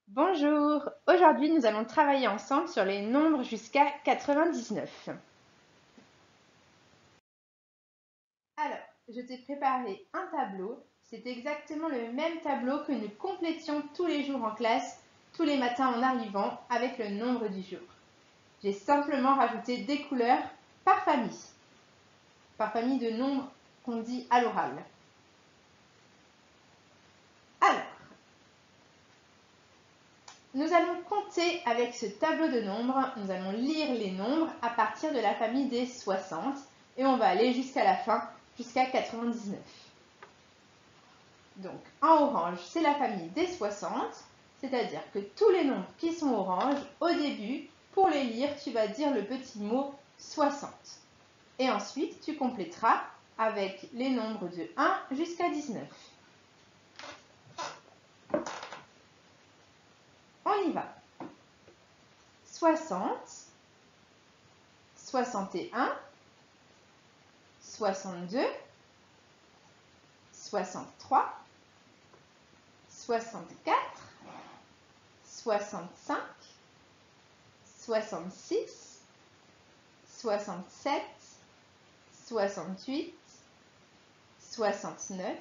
Bonjour, aujourd'hui nous allons travailler ensemble sur les nombres jusqu'à 99. Alors, je t'ai préparé un tableau, c'est exactement le même tableau que nous complétions tous les jours en classe, tous les matins en arrivant avec le nombre du jour. J'ai simplement rajouté des couleurs par famille de nombres qu'on dit à l'oral. Alors, nous allons compter avec ce tableau de nombres, nous allons lire les nombres à partir de la famille des 60 et on va aller jusqu'à la fin, jusqu'à 99. Donc en orange, c'est la famille des 60, c'est-à-dire que tous les nombres qui sont orange, au début, pour les lire, tu vas dire le petit mot 60. Et ensuite, tu compléteras avec les nombres de 1 jusqu'à 19. On y va. 60, 61, 62, 63, 64, 65, 66, 67, 68, 69,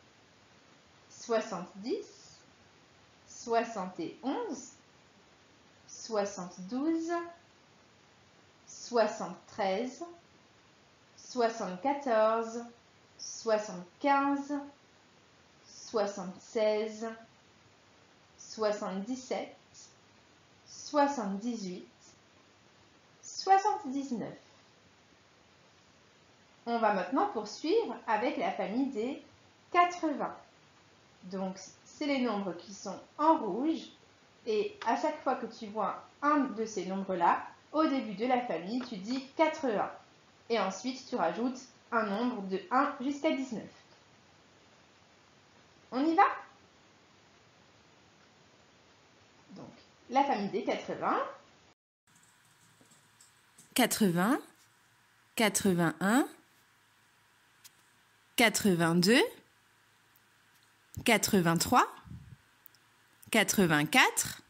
70, 71, 72, 73, 74, 75, 76, 77, 78, 79. On va maintenant poursuivre avec la famille des 80. Donc, c'est les nombres qui sont en rouge. Et à chaque fois que tu vois un de ces nombres-là, au début de la famille, tu dis 80. Et ensuite, tu rajoutes un nombre de 1 jusqu'à 19. On y va? Donc, la famille des 80. 80, 81, 82, 83, 84,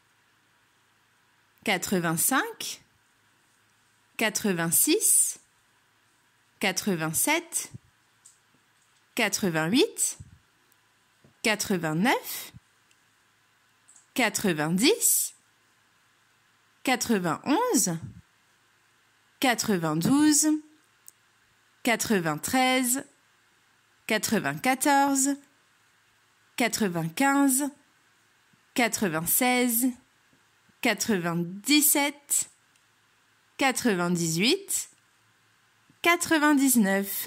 85, 86, 87, 88, 89, 90, 91, 92, 93, 94, 95, 96, 97, 98, 99.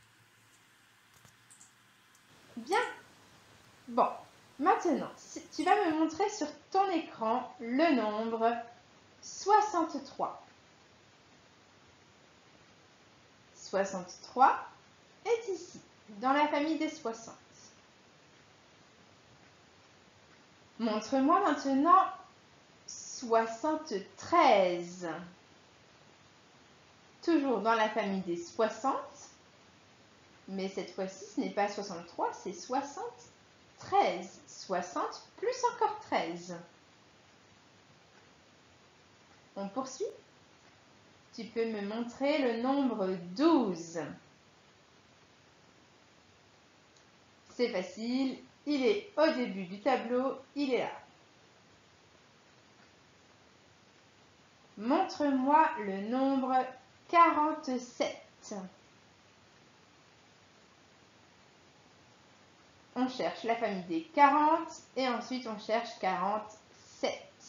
Bien. Bon, maintenant, tu vas me montrer sur ton écran le nombre 63. 63 est ici, dans la famille des 60. Montre-moi maintenant 73. Toujours dans la famille des 60, mais cette fois-ci, ce n'est pas 63, c'est 73. 60 plus encore 13. On poursuit. Tu peux me montrer le nombre 12. C'est facile, il est au début du tableau, il est là. Montre-moi le nombre 47. On cherche la famille des 40 et ensuite on cherche 47.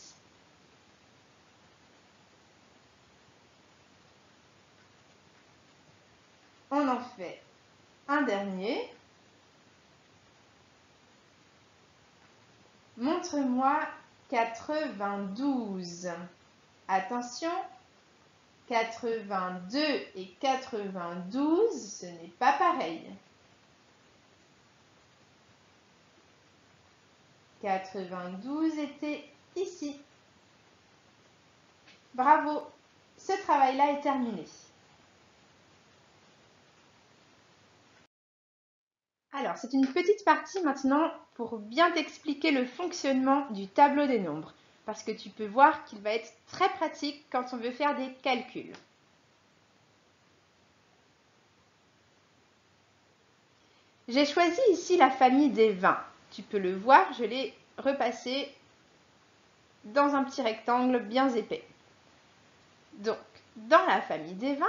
On en fait un dernier. Montre-moi 92. Attention, 82 et 92, ce n'est pas pareil. 92 était ici. Bravo, ce travail-là est terminé. Alors, c'est une petite partie maintenant pour bien t'expliquer le fonctionnement du tableau des nombres, parce que tu peux voir qu'il va être très pratique quand on veut faire des calculs. J'ai choisi ici la famille des 20. Tu peux le voir, je l'ai repassé dans un petit rectangle bien épais. Donc, dans la famille des 20,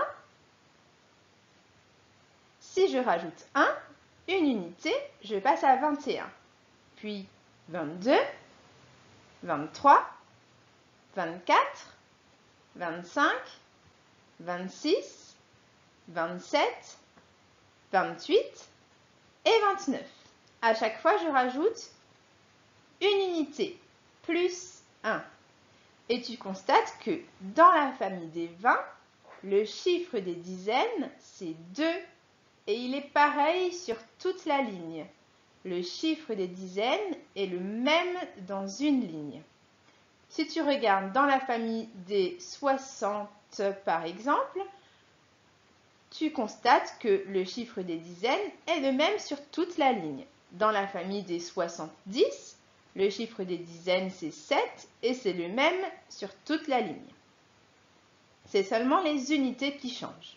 si je rajoute 1, une unité, je passe à 21, puis 22, 23, 24, 25, 26, 27, 28 et 29. À chaque fois, je rajoute une unité, plus 1. Et tu constates que dans la famille des 20, le chiffre des dizaines, c'est 2. Et il est pareil sur toute la ligne. Le chiffre des dizaines est le même dans une ligne. Si tu regardes dans la famille des 60 par exemple, tu constates que le chiffre des dizaines est le même sur toute la ligne. Dans la famille des 70, le chiffre des dizaines c'est 7 et c'est le même sur toute la ligne. C'est seulement les unités qui changent.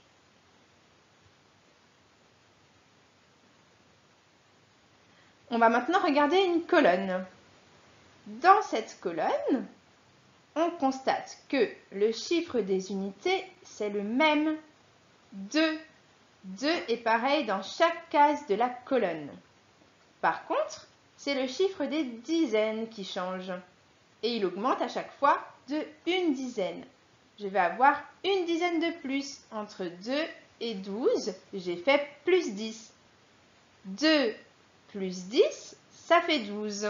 On va maintenant regarder une colonne. Dans cette colonne, on constate que le chiffre des unités, c'est le même, 2. 2 est pareil dans chaque case de la colonne. Par contre, c'est le chiffre des dizaines qui change. Et il augmente à chaque fois de une dizaine. Je vais avoir une dizaine de plus. Entre 2 et 12, j'ai fait plus 10. 2 plus 10, ça fait 12.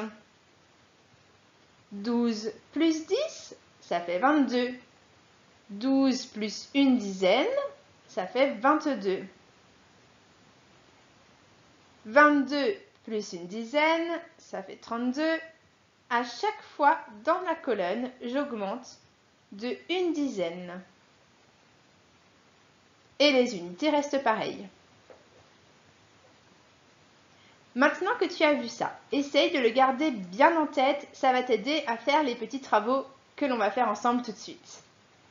12 plus 10, ça fait 22. 12 plus une dizaine, ça fait 22. 22 plus une dizaine, ça fait 32. À chaque fois, dans la colonne, j'augmente de une dizaine. Et les unités restent pareilles. Maintenant que tu as vu ça, essaye de le garder bien en tête, ça va t'aider à faire les petits travaux que l'on va faire ensemble tout de suite.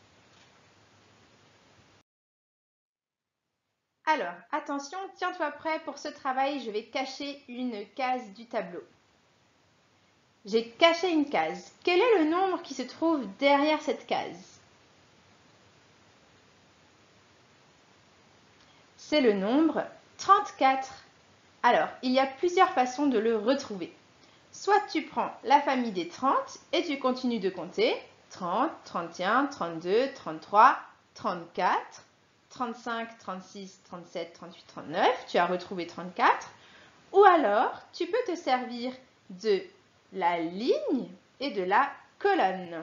Alors, attention, tiens-toi prêt pour ce travail, je vais cacher une case du tableau. J'ai caché une case. Quel est le nombre qui se trouve derrière cette case? C'est le nombre 34. Alors, il y a plusieurs façons de le retrouver. Soit tu prends la famille des 30 et tu continues de compter 30, 31, 32, 33, 34, 35, 36, 37, 38, 39. Tu as retrouvé 34. Ou alors, tu peux te servir de la ligne et de la colonne.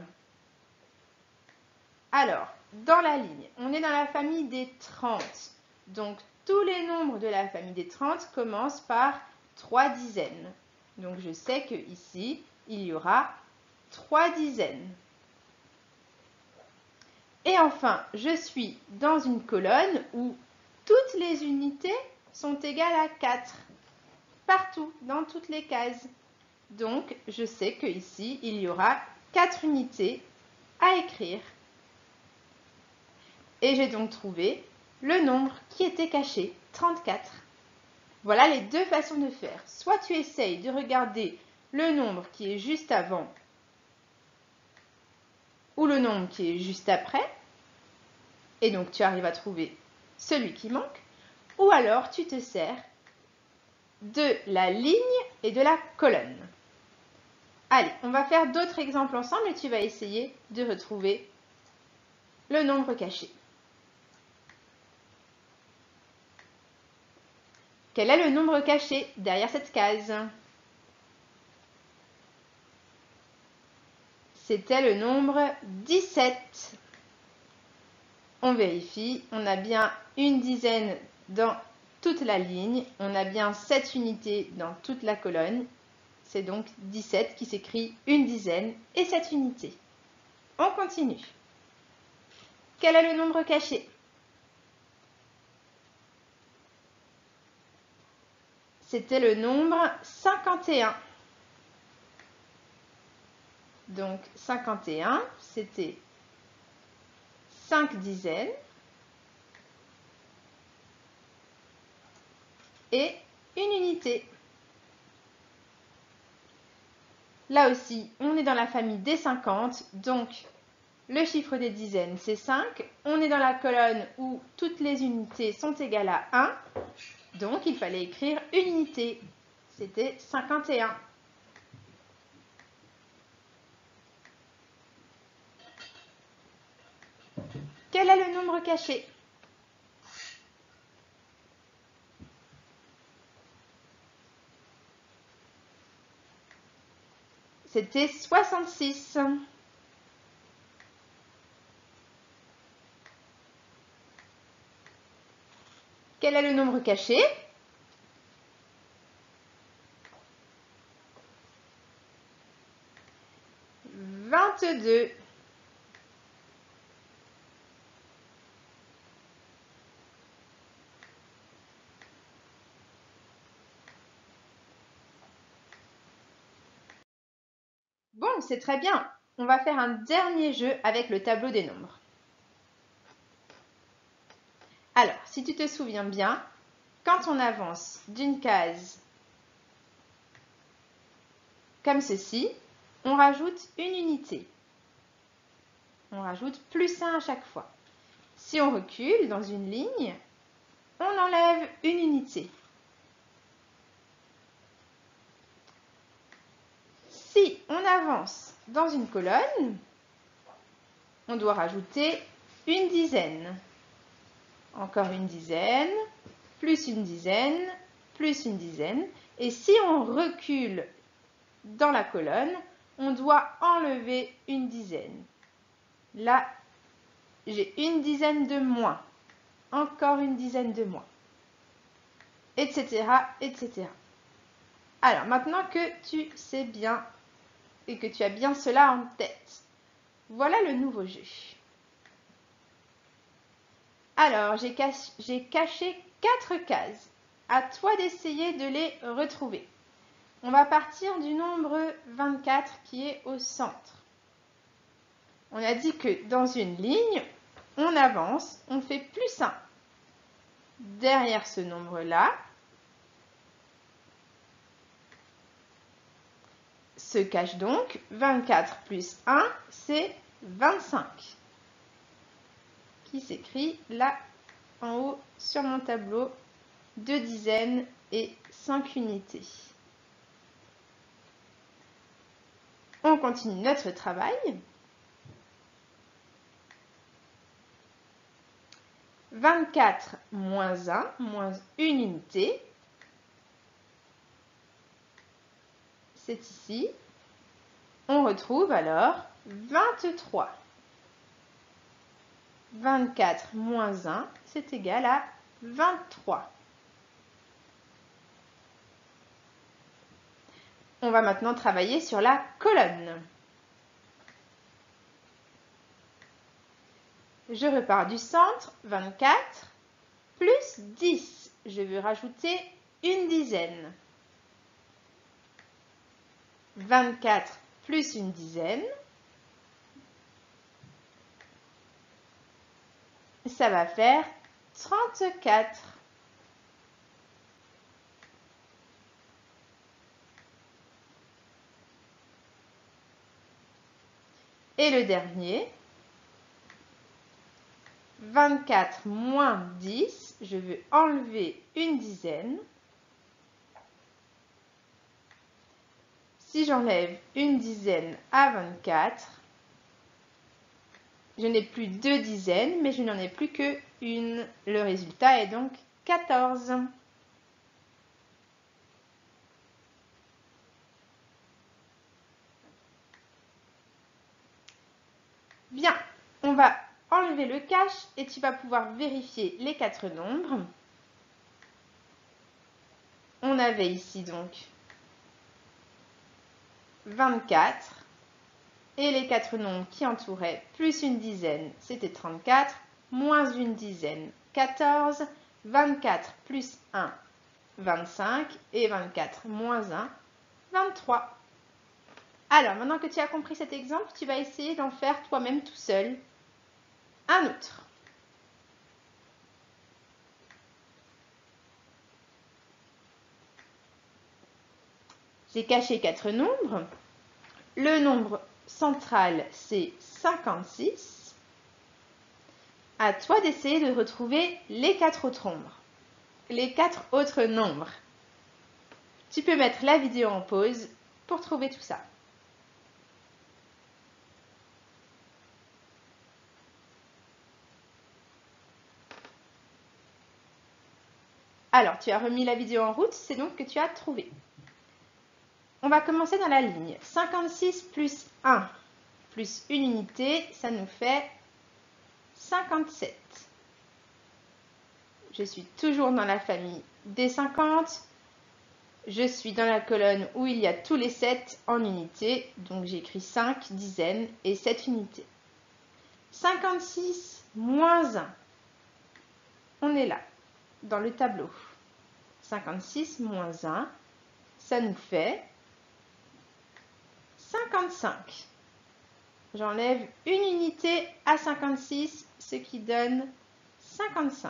Alors, dans la ligne, on est dans la famille des 30. Donc, tous les nombres de la famille des 30 commencent par 3 dizaines. Donc, je sais qu'ici, il y aura 3 dizaines. Et enfin, je suis dans une colonne où toutes les unités sont égales à 4. Partout, dans toutes les cases. Donc, je sais qu'ici, il y aura 4 unités à écrire. Et j'ai donc trouvé le nombre qui était caché, 34. Voilà les deux façons de faire. Soit tu essayes de regarder le nombre qui est juste avant ou le nombre qui est juste après, et donc tu arrives à trouver celui qui manque, ou alors tu te sers de la ligne et de la colonne. Allez, on va faire d'autres exemples ensemble et tu vas essayer de retrouver le nombre caché. Quel est le nombre caché derrière cette case? C'était le nombre 17. On vérifie, on a bien une dizaine dans toute la ligne, on a bien 7 unités dans toute la colonne. C'est donc 17 qui s'écrit une dizaine et 7 unités. On continue. Quel est le nombre caché? c'était le nombre 51. Donc 51, c'était 5 dizaines et une unité. Là aussi, on est dans la famille des 50, donc le chiffre des dizaines, c'est 5. On est dans la colonne où toutes les unités sont égales à 1, donc il fallait écrire une unité. C'était 51. Quel est le nombre caché? C'était 66. Quel est le nombre caché? « 22. Bon, c'est très bien. On va faire un dernier jeu avec le tableau des nombres. Alors, si tu te souviens bien, quand on avance d'une case comme ceci, on rajoute une unité. On rajoute plus 1 à chaque fois. Si on recule dans une ligne, on enlève une unité. Si on avance dans une colonne, on doit rajouter une dizaine. Encore une dizaine, plus une dizaine, plus une dizaine. Et si on recule dans la colonne, on doit enlever une dizaine. Là, j'ai une dizaine de moins. Encore une dizaine de moins. Etc., etc. Alors, maintenant que tu sais bien et que tu as bien cela en tête, voilà le nouveau jeu. Alors, j'ai caché 4 cases. À toi d'essayer de les retrouver. On va partir du nombre 24 qui est au centre. On a dit que dans une ligne, on avance, on fait plus 1. Derrière ce nombre-là, se cache donc 24 plus 1, c'est 25. Qui s'écrit là en haut sur mon tableau, 2 dizaines et 5 unités. On continue notre travail. 24 moins 1, moins une unité, c'est ici. On retrouve alors 23. 24 moins 1, c'est égal à 23. On va maintenant travailler sur la colonne. Je repars du centre, 24, plus 10. Je veux rajouter une dizaine. 24 plus une dizaine. Ça va faire 34. Et le dernier, 24 moins 10, je veux enlever une dizaine. Si j'enlève une dizaine à 24, je n'ai plus 2 dizaines, mais je n'en ai plus qu'une. Le résultat est donc 14. Bien, on va enlever le cache et tu vas pouvoir vérifier les 4 nombres. On avait ici donc 24 et les 4 nombres qui entouraient plus une dizaine, c'était 34, moins une dizaine, 14, 24 plus 1, 25 et 24 moins 1, 23. Alors, maintenant que tu as compris cet exemple, tu vas essayer d'en faire toi-même tout seul un autre. J'ai caché 4 nombres. Le nombre central, c'est 56. À toi d'essayer de retrouver les 4 autres nombres. Les 4 autres nombres. Tu peux mettre la vidéo en pause pour trouver tout ça. Alors, tu as remis la vidéo en route, c'est donc que tu as trouvé. On va commencer dans la ligne. 56 plus 1 plus une unité, ça nous fait 57. Je suis toujours dans la famille des 50. Je suis dans la colonne où il y a tous les 7 en unités. Donc j'écris 5 dizaines et 7 unités. 56 moins 1. On est là, dans le tableau. 56 moins 1, ça nous fait 55. J'enlève une unité à 56, ce qui donne 55.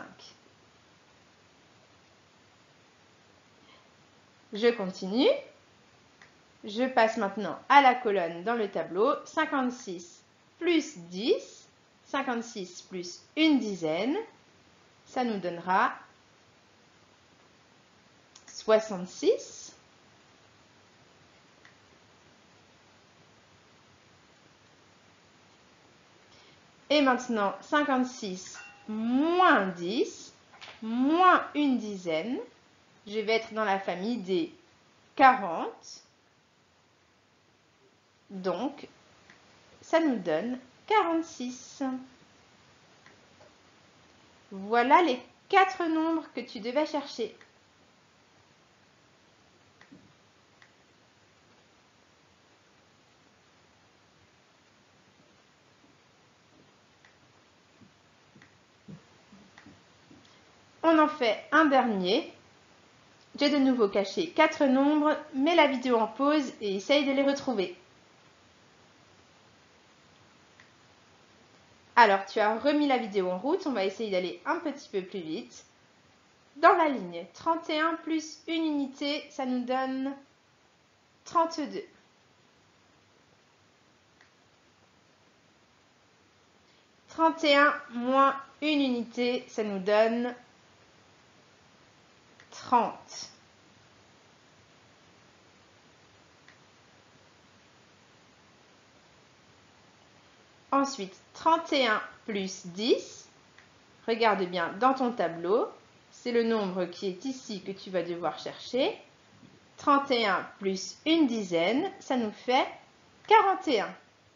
Je continue. Je passe maintenant à la colonne dans le tableau. 56 plus 10. 56 plus une dizaine. Ça nous donnera 66. Et maintenant, 56 moins 10, moins une dizaine. Je vais être dans la famille des 40. Donc, ça nous donne 46. Voilà les 4 nombres que tu devais chercher. On en fait un dernier. J'ai de nouveau caché 4 nombres, mets la vidéo en pause et essaye de les retrouver. Alors, tu as remis la vidéo en route, on va essayer d'aller un petit peu plus vite. Dans la ligne, 31 plus une unité, ça nous donne 32. 31 moins une unité, ça nous donne 30. Ensuite, 31 plus 10. Regarde bien dans ton tableau. C'est le nombre qui est ici que tu vas devoir chercher. 31 plus une dizaine, ça nous fait 41.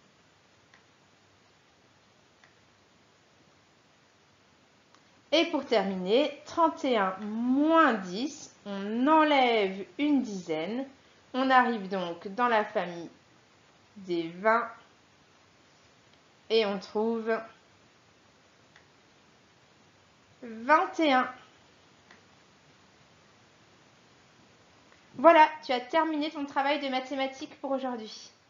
Et pour terminer, 31 moins 10, on enlève une dizaine. On arrive donc dans la famille des 20 et on trouve 21. Voilà, tu as terminé ton travail de mathématiques pour aujourd'hui.